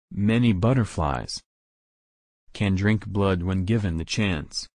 Many butterflies can drink blood when given the chance.